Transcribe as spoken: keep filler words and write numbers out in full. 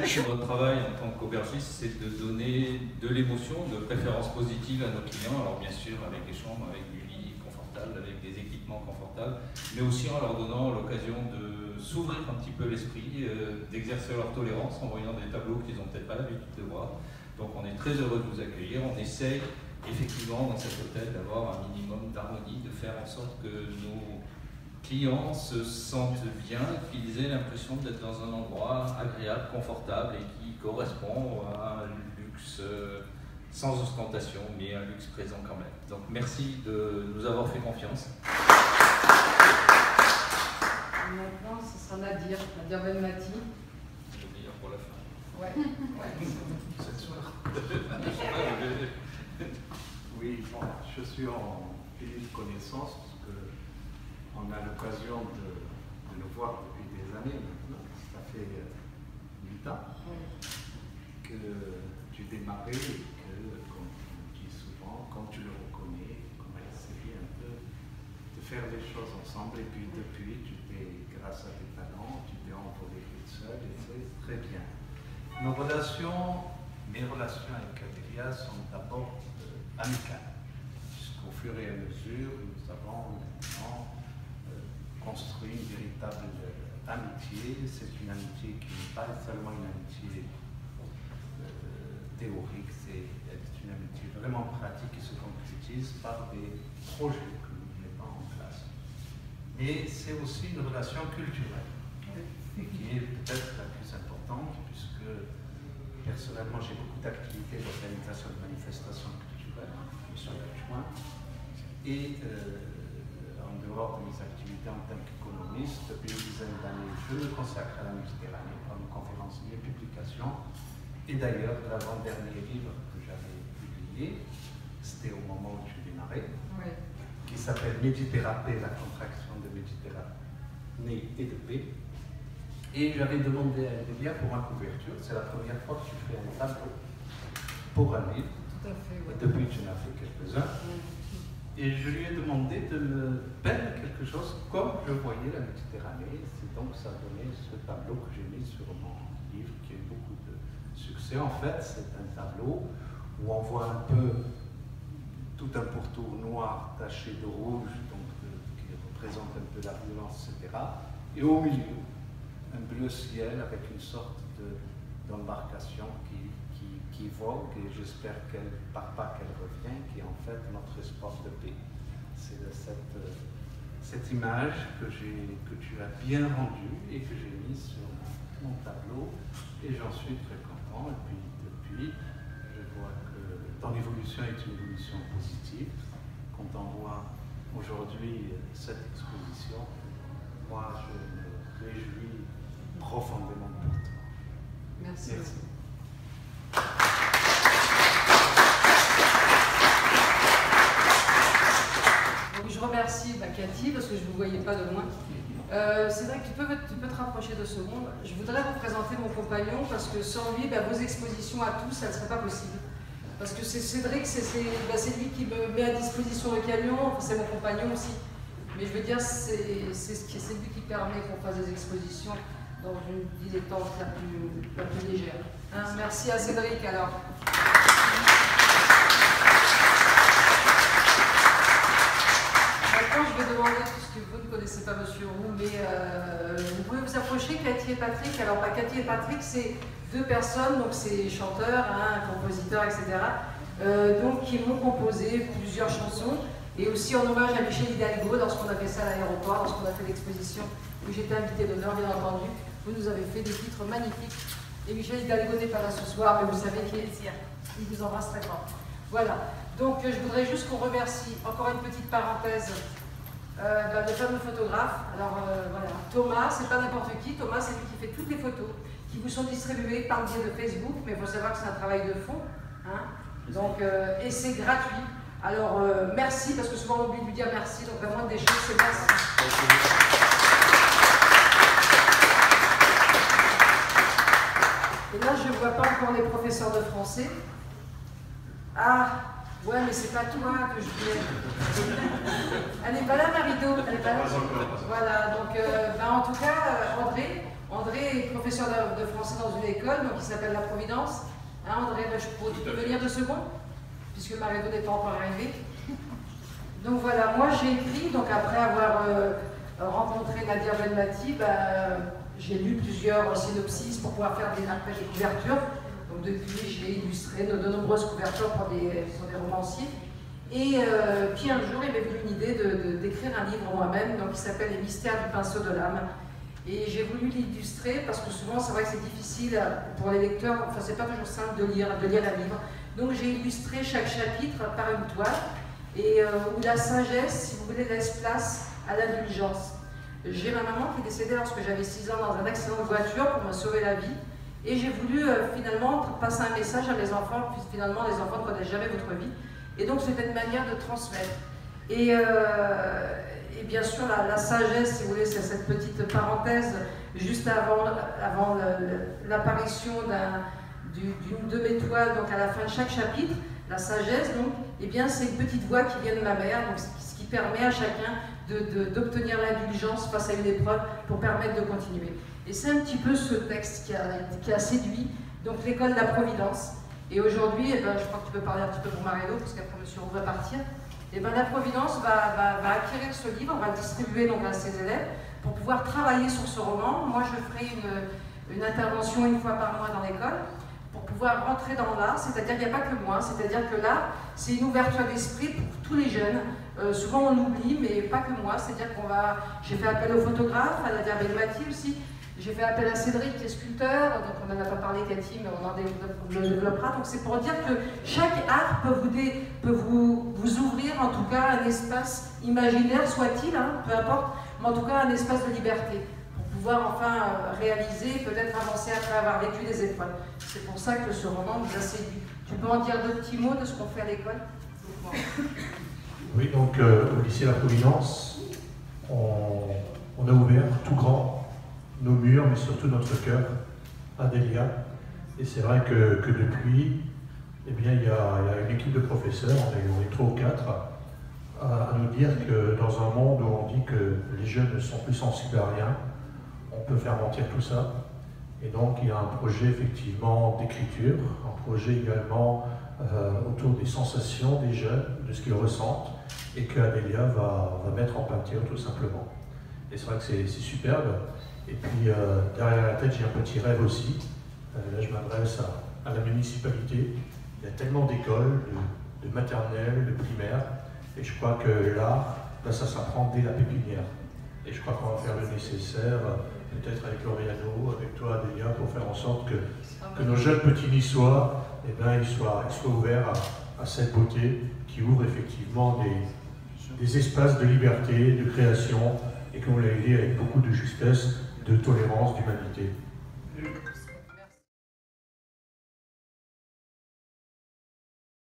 Notre travail en tant qu'aubergiste, c'est de donner de l'émotion, de préférence positive à nos clients. Alors bien sûr avec des chambres, avec du lit confortable, avec des équipements confortables, mais aussi en leur donnant l'occasion de s'ouvrir un petit peu l'esprit, euh, d'exercer leur tolérance en voyant des tableaux qu'ils n'ont peut-être pas l'habitude de voir. Donc on est très heureux de vous accueillir. On essaye effectivement dans cet hôtel d'avoir un minimum d'harmonie, de faire en sorte que nos clients se sentent bien, qu'ils aient l'impression d'être dans un endroit agréable, confortable et qui correspond à un luxe euh, sans ostentation, mais un luxe présent quand même. Donc merci de nous avoir fait confiance. Maintenant, ce sera Nadir, Nadir Benmati. Je vais dire pour la fin. Ouais. Ouais. Cette soirée. Oui, bon, je suis en pleine connaissance parce que on a l'occasion de, de nous voir depuis des années maintenant. Ça fait huit ans que tu démarrais et que, comme tu dis souvent, comme tu le reconnais, on a essayé un peu de faire les choses ensemble. Et puis depuis, tu t'es, grâce à tes talents, tu t'es envolé toute seule et c'est très bien. Nos relations, mes relations avec Adélia sont d'abord euh, amicales. Puisqu'au fur et à mesure, nous avons maintenant construit une véritable amitié. C'est une amitié qui n'est pas seulement une amitié euh, théorique, c'est une amitié vraiment pratique qui se concrétise par des projets que nous mettons en place. Et c'est aussi une relation culturelle, et qui est peut-être la plus importante, puisque personnellement j'ai beaucoup d'activités d'organisation de manifestations culturelles, je suis adjoint, et euh, en dehors de mes activités en tant qu'économiste, depuis une dizaine d'années, je me consacre à la Méditerranée comme conférencier et publication. Et d'ailleurs, l'avant-dernier livre que j'avais publié, c'était au moment où tu démarrais, oui. Qui s'appelle Méditerranée, la contraction de Méditerranée et de paix. Et j'avais demandé à Adélia pour ma couverture, c'est la première fois que tu fais un tableau pour un livre. Tout à fait, oui. Et depuis, tu en as fait quelques-uns. Oui. Et je lui ai demandé de me peindre quelque chose comme je voyais la Méditerranée. C'est donc ça a donné ce tableau que j'ai mis sur mon livre qui a eu beaucoup de succès. En fait, c'est un tableau où on voit un peu tout un pourtour noir taché de rouge, donc de, qui représente un peu la violence, et cetera. Et au milieu, un bleu ciel avec une sorte d'embarcation qui qui vogue, et j'espère qu'elle ne part pas, qu'elle revient, qui est en fait notre espoir de paix. C'est cette, cette image que, que tu as bien rendue et que j'ai mise sur mon, mon tableau, et j'en suis très content. Et puis depuis, je vois que ton évolution est une évolution positive. Quand on voit aujourd'hui cette exposition, moi je me réjouis profondément pour toi. Merci. Merci. Donc je remercie bah, Cathy parce que je ne vous voyais pas de loin. Euh, c'est vrai que tu peux, tu peux te rapprocher de secondes. Je voudrais vous présenter mon compagnon parce que sans lui, bah, vos expositions à tous, ça ne serait pas possible. Parce que c'est Cédric, c'est bah, lui qui me met à disposition le camion, enfin, c'est mon compagnon aussi. Mais je veux dire, c'est lui qui permet qu'on fasse des expositions dans une dilettante la plus, la plus légère. Hein, merci à Cédric alors. Maintenant, je vais demander, puisque vous ne connaissez pas Monsieur Roux, mais euh, vous pouvez vous approcher, Cathy et Patrick. Alors, bah, Cathy et Patrick, c'est deux personnes, donc c'est chanteurs, hein, compositeurs, et cetera. Euh, donc, qui m'ont composé plusieurs chansons, et aussi en hommage à Michel Hidalgo, lorsqu'on a fait ça à l'aéroport, lorsqu'on a fait l'exposition où j'étais invitée d'honneur, bien entendu. Vous nous avez fait des titres magnifiques. Et Michel Hidalgo n'est pas là ce soir, mais vous savez qu'il il vous embrasse très fort. Voilà. Donc, je voudrais juste qu'on remercie, encore une petite parenthèse, euh, bah, le fameux photographe. Alors, euh, voilà. Thomas, c'est pas n'importe qui. Thomas, c'est lui qui fait toutes les photos qui vous sont distribuées par le biais de Facebook, mais il faut savoir que c'est un travail de fond. Hein. Donc, euh, et c'est gratuit. Alors, euh, merci, parce que souvent on oublie de lui dire merci, donc la moindre des choses, c'est merci. Et là, je ne vois pas encore les professeurs de français. Ah, ouais, mais c'est pas toi que je voulais. Elle n'est pas là, Marido. Elle n'est pas là. Voilà, donc, euh, ben, en tout cas, André, André est professeur de, de français dans une école, donc qui s'appelle La Providence. Hein, André, je peux, tu peux venir deux secondes, puisque Maredo n'est pas encore arrivé. Donc voilà, moi j'ai écrit, donc après avoir euh, rencontré Nadia Benmati, bah, j'ai lu plusieurs synopsis pour pouvoir faire des, après des couvertures. Donc depuis, j'ai illustré de, de nombreuses couvertures pour des, pour des romanciers. Et euh, puis un jour, il m'est venu une idée de, de, d'écrire un livre moi-même, donc qui s'appelle Les mystères du pinceau de l'âme. Et j'ai voulu l'illustrer parce que souvent, c'est vrai que c'est difficile pour les lecteurs, enfin c'est pas toujours simple de lire, de lire un livre. Donc j'ai illustré chaque chapitre par une toile, et euh, où la sagesse, si vous voulez, laisse place à l'indulgence. J'ai ma maman qui est décédée lorsque j'avais six ans dans un accident de voiture pour me sauver la vie. Et j'ai voulu euh, finalement passer un message à mes enfants, puis finalement les enfants ne connaissent jamais votre vie. Et donc c'était une manière de transmettre. Et, euh, et bien sûr la, la sagesse, si vous voulez, c'est cette petite parenthèse juste avant, avant l'apparition d'une de mes toiles, donc à la fin de chaque chapitre. La sagesse, donc, eh bien c'est une petite voix qui vient de ma mère, donc ce qui permet à chacun d'obtenir l'indulgence face à une épreuve pour permettre de continuer. Et c'est un petit peu ce texte qui a, qui a séduit donc l'école de la Providence. Et aujourd'hui, eh ben, je crois que tu peux parler un petit peu pour Maredo, parce qu'après M. Roux va partir. Et ben, la Providence va, va, va acquérir ce livre, on va le distribuer donc à ses élèves pour pouvoir travailler sur ce roman. Moi, je ferai une, une intervention une fois par mois dans l'école pour pouvoir rentrer dans l'art, c'est-à-dire qu'il n'y a pas que moi, c'est-à-dire que l'art, c'est une ouverture d'esprit pour tous les jeunes. Euh, souvent on oublie, mais pas que moi, c'est-à-dire qu'on va... J'ai fait appel aux photographes, à Nadia Benmati aussi, j'ai fait appel à Cédric qui est sculpteur, donc on n'en a pas parlé Cathy, mais on en le développera. Donc c'est pour dire que chaque art peut vous, dé, peut vous, vous ouvrir en tout cas un espace imaginaire, soit-il, hein, peu importe, mais en tout cas un espace de liberté, pour pouvoir enfin euh, réaliser, peut-être avancer après avoir vécu des épreuves. C'est pour ça que ce roman nous a séduit. Tu peux en dire deux petits mots de ce qu'on fait à l'école? Oui, donc euh, au lycée La Providence, on, on a ouvert tout grand nos murs, mais surtout notre cœur à Delia. Et c'est vrai que, que depuis, eh bien, il y, a, il y a une équipe de professeurs, on est, on est trois ou quatre, à, à nous dire que dans un monde où on dit que les jeunes ne sont plus sensibles à rien, on peut faire mentir tout ça. Et donc il y a un projet effectivement d'écriture, un projet également euh, autour des sensations des jeunes, de ce qu'ils ressentent, et que Adélia va, va mettre en peinture tout simplement. Et c'est vrai que c'est superbe. Et puis euh, derrière la tête, j'ai un petit rêve aussi. Euh, là, je m'adresse à, à la municipalité. Il y a tellement d'écoles, de, de maternelles, de primaires, et je crois que l'art, là, ça s'apprend dès la pépinière. Et je crois qu'on va faire le nécessaire, peut-être avec Laureano, avec toi, Adélia, pour faire en sorte que, que nos jeunes petits niçois, eh ben, ils soient, ils soient ouverts à, à cette beauté qui ouvre effectivement des, des espaces de liberté, de création, et qu'on l'a dit avec beaucoup de justesse, de tolérance, d'humanité.